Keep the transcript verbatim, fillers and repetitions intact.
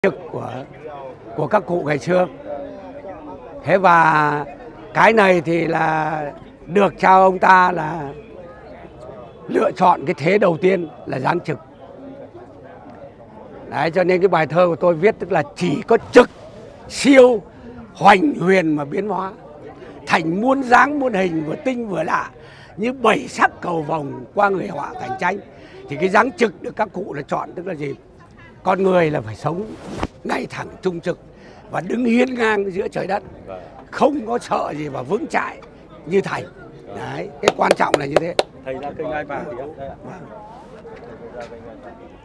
trực của của các cụ ngày xưa. Thế và cái này thì là được cha ông ta là lựa chọn cái thế đầu tiên là giáng trực. Đấy, cho nên cái bài thơ của tôi viết tức là chỉ có trực siêu hoành huyền mà biến hóa thành muôn dáng muôn hình vừa tinh vừa lạ, như bảy sắc cầu vồng qua người họa thành tranh. Thì cái dáng trực được các cụ là chọn tức là gì? Con người là phải sống ngay thẳng trung trực và đứng hiên ngang giữa trời đất, không có sợ gì và vững chãi như thầy. Đấy, cái quan trọng là như thế. Thầy ra cây ngai vàng thì ạ.